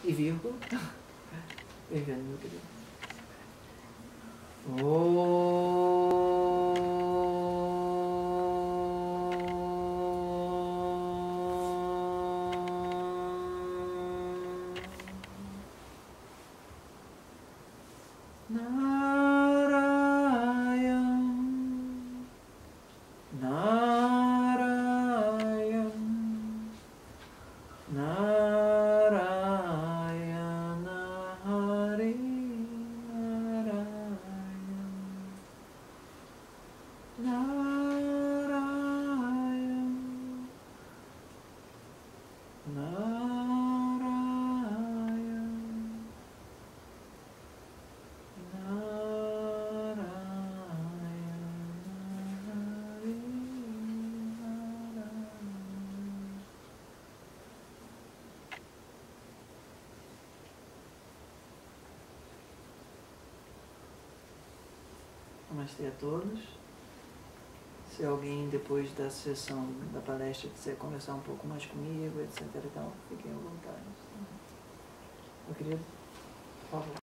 e vírgula. Bem-vindo, meu querido. Namastê a todos. Se alguém depois da sessão da palestra quiser conversar um pouco mais comigo, etc. Então, fiquem à vontade. Meu querido, por favor.